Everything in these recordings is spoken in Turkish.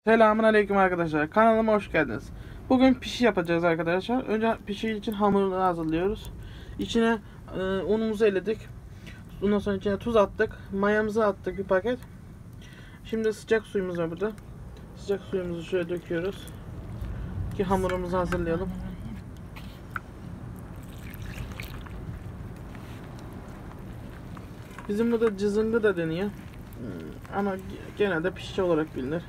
Selamünaleyküm arkadaşlar. Kanalıma hoş geldiniz. Bugün pişi yapacağız arkadaşlar. Önce pişi için hamurunu hazırlıyoruz. İçine unumuzu eledik. Ondan sonra içine tuz attık. Mayamızı attık bir paket. Şimdi sıcak suyumuz var burada. Sıcak suyumuzu şöyle döküyoruz. Ki hamurumuzu hazırlayalım. Bizim burada cızıngı da deniyor. Ama genelde pişi olarak bilinir.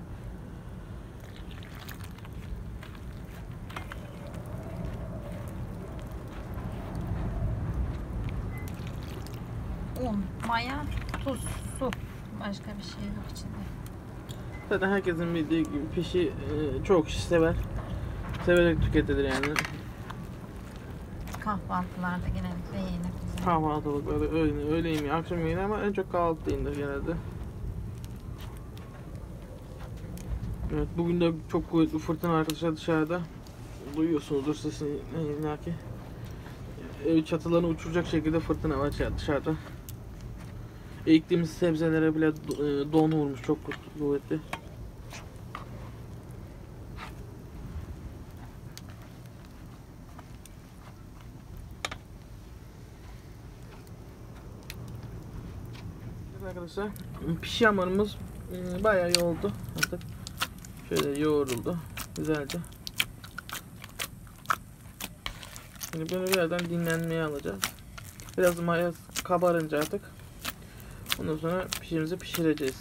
Un, maya, tuz, su. Başka bir şey yok içinde. Zaten herkesin bildiği gibi pişi çok kişi sever. Severek tüketilir yani. Kahvaltılarda genellikle yenir bize. Kahvaltılıkları, öğle yemeği, akşam yemeği ama en çok kahvaltı yenir genelde. Evet, bugün de çok kuvvetli fırtına arkadaşlar dışarıda. Duyuyorsunuzdur sesini illaki. Ev çatılarını uçuracak şekilde fırtına var dışarıda. Ektiğimiz sebzelere bile don vurmuş, çok kuvvetli. Evet arkadaşlar, pişi hamurumuz bayağı iyi oldu artık. Şöyle yoğruldu güzelce. Şimdi bunu birazdan dinlenmeye alacağız. Biraz maya kabarınca artık ondan sonra pişirimizi pişireceğiz.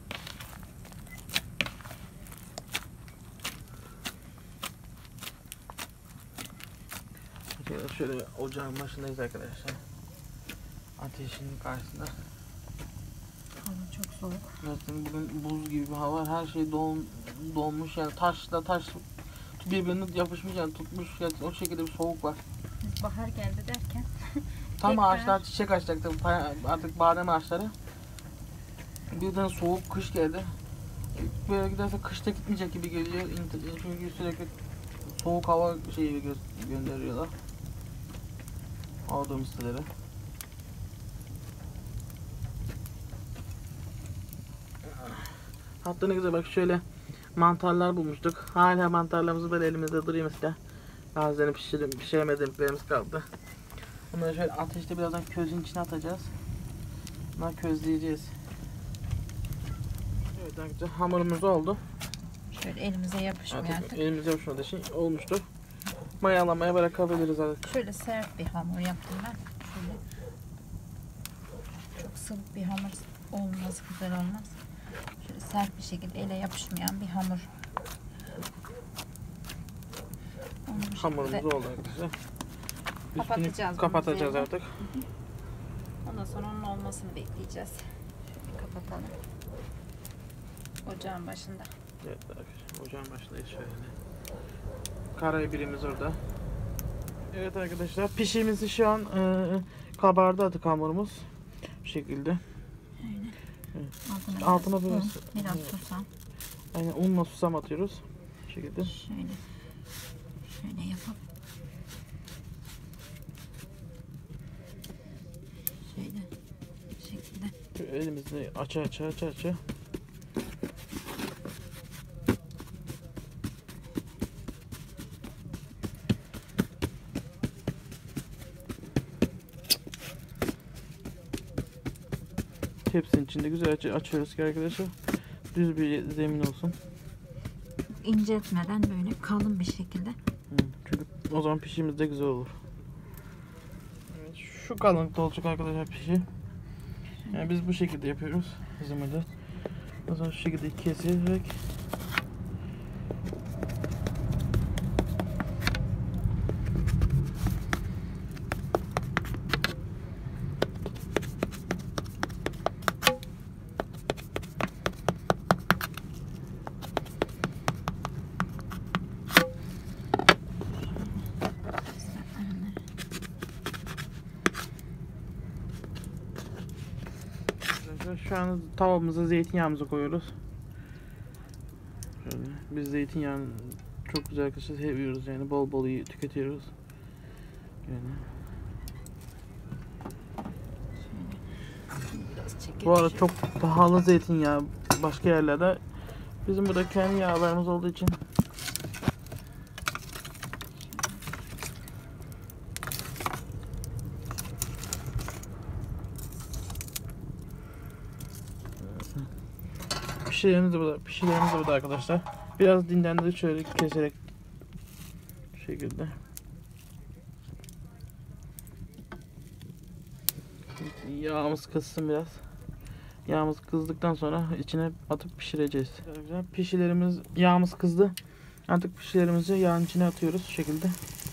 Şöyle ocağın başındayız arkadaşlar. Ateşin karşısında. Hava çok soğuk. Zaten bugün buz gibi bir hava. Her şey donmuş yani taş birbirine yapışmış yani tutmuş yani o şekilde bir soğuk var. Biz bahar geldi derken Tam tekrar ağaçlar çiçek açacaktı artık badem ağaçları. Birden soğuk kış geldi. Böyle giderse kışta gitmeyecek gibi geliyor çünkü sürekli soğuk hava şeyi gönderiyorlar. Aldığım siteleri. Hatta ne güzel bak şöyle mantarlar bulmuştuk. Hala mantarlarımız böyle elimizde duruyor mesela. Bazılarını pişiremediklerimiz kaldı. Bunları şöyle ateşte birazdan közün içine atacağız. Bunları közleyeceğiz. Evet arkadaşlar hamurumuz oldu. şöyle elimize yapışmıyor artık. Elimize yapışmadığı için olmuştur. Mayalamaya bırakabiliriz artık. Şöyle sert bir hamur yaptım ben. Şöyle. Çok sıvı bir hamur olmaz, güzel olmaz. Şöyle sert bir şekilde ele yapışmayan bir hamur. Hamurumuz oldu arkadaşlar. Kapatacağız. Kapatacağız artık. Ondan sonra onun olmasını bekleyeceğiz. Şöyle kapatalım. Ocağın başında. Evet arkadaşlar ocağın başındayız şöyle. Karabibirimiz orada. Evet arkadaşlar pişimizi şu an kabardı artık hamurumuz. Bu şekilde. Aynen. Evet. Altına biraz biraz un, biraz susam. aynen unla susam atıyoruz. Bu şekilde. Şöyle yapıp şöyle bu şekilde. Elimizle aça. Tepsinin içinde güzelce açıyoruz ki arkadaşlar. Düz bir zemin olsun. İnceltmeden böyle kalın bir şekilde. Çünkü o zaman pişimiz de güzel olur. Evet, şu kalınlıkta olacak arkadaşlar pişi. Yani biz bu şekilde yapıyoruz. Bizim öyle. O zaman şu şekilde keserek şu an tavamıza zeytinyağımızı koyuyoruz. Şöyle. Biz zeytinyağını çok güzel arkadaşlar seviyoruz yani bol bol iyi tüketiyoruz. Yani. Bu arada çok pahalı zeytinyağı başka yerlerde Bizim burada kendi yağlarımız olduğu için pişilerimiz de burada arkadaşlar. Biraz dinlendirip şöyle keserek bu şekilde. Yağımız kızsın biraz. Yağımız kızdıktan sonra içine atıp pişireceğiz. Yağımız kızdı. Artık pişilerimizi yağın içine atıyoruz şu şekilde.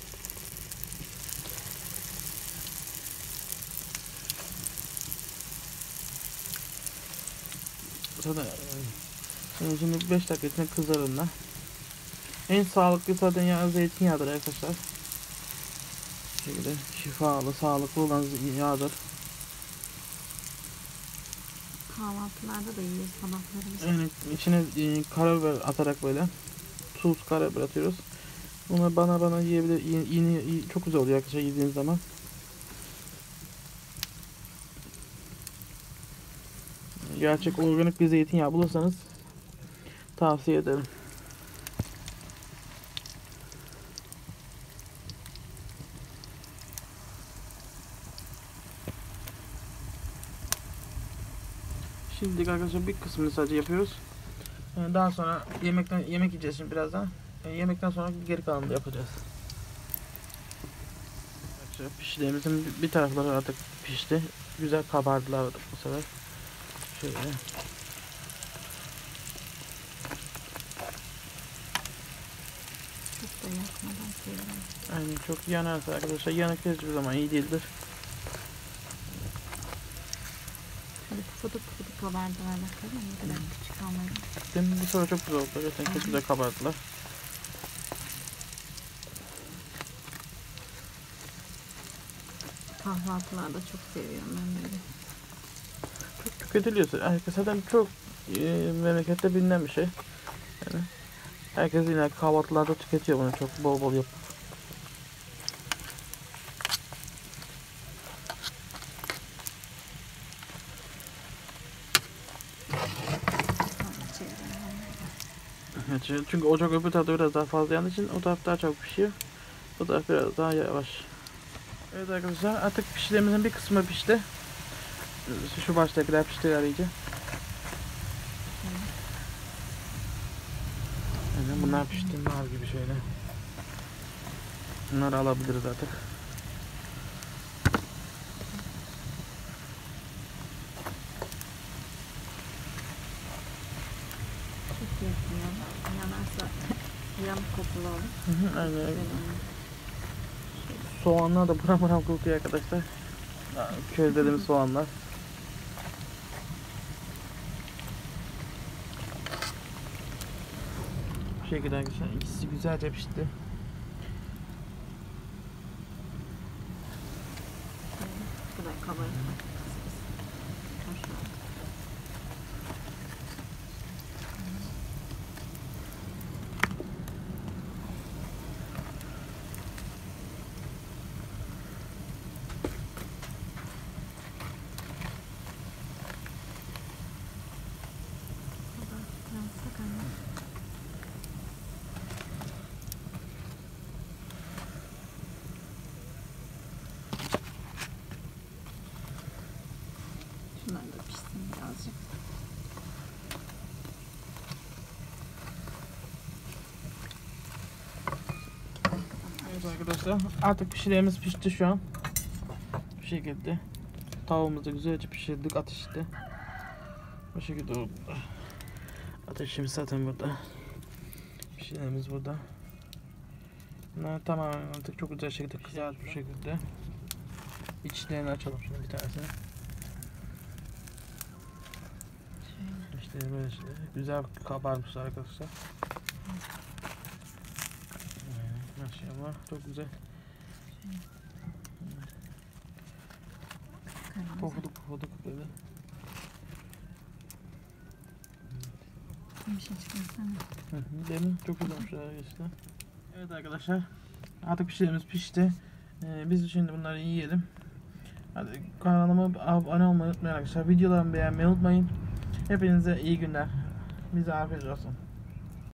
Zaten şimdi 5 dakika içinde kızarırlar. En sağlıklı zaten yağ zeytinyağıdır arkadaşlar. Bu şekilde şifalı, sağlıklı olan yağdır. Kahvaltılarda da yiyoruz sabahları. Yani içine karabiber atarak böyle tuz, karabiber atıyoruz. Bunu bana yiyebilir. Yine çok güzel oluyor arkadaşlar yediğiniz zaman. Gerçek organik bir zeytinyağı bulursanız tavsiye ederim. Şimdi arkadaşlar bir kısmını sadece yapıyoruz. Daha sonra yemek yiyeceğiz şimdi birazdan. Yemekten sonra geri kalanını da yapacağız. Arkadaşlar pişilerimizin bir tarafları artık pişti. Güzel kabardılar bu sefer. Şöyle. Çok da yakmadan seviyorum. Aynen, çok yanarsa arkadaşlar, yanık hiçbir zaman iyi değildir. Hadi pufuduk pufuduk kabardılar bakalım. Ne kadar küçük almayı. Demin bir sonra çok güzel oldu. Gerçekten çok güzel kabardılar. Kahvaltılarda çok seviyorum ben böyle. Çok tüketiliyor. Herkes zaten çok memlekette bilinen bir şey. Yani herkes yine kahvaltılarda tüketiyor bunu, çok bol bol yapıp. Çünkü ocak öbür tarafta biraz daha fazla yandığı için o taraf daha çabuk pişiyor. O taraf biraz daha yavaş. Evet arkadaşlar, artık pişilerimizin bir kısmı pişti. Şu baştakiler pişti iyice. Yani bunlar pişti, nar gibi şöyle. Bunları alabiliriz artık. Çok yakmıyor. Yanarsa yanık kokulu olur. Aynen. Soğanlar da buram buram kokuyor arkadaşlar. Közlediğimiz soğanlar. Bu şekilde arkadaşlar, ikisi güzelce pişti. Bu kadar kabarık. Şunlar da pişsin birazcık. Evet arkadaşlar, artık pişilerimiz pişti şu an. Bu şekilde tavuğumuzu güzelce pişirdik ateşte. Bu şekilde oldu. Ateşimiz zaten burada. Pişilerimiz burada. Bunlar tamamen artık çok güzel şekilde pişeceğiz bu şekilde. İçlerini açalım şimdi bir tanesini. İşte böyle işte güzel kabarmış arkadaşlar. Maşallah çok güzel. Pofuduk pofuduk böyle. Bir şey çıkarsana. Demin çok güzelmiş arkadaşlar. Evet arkadaşlar, artık pişirimiz pişti. Biz şimdi bunları yiyelim. Hadi kanalıma abone olmayı unutmayın arkadaşlar. Videolarımı beğenmeyi unutmayın. Hepinize iyi günler. Bize afiyet olsun.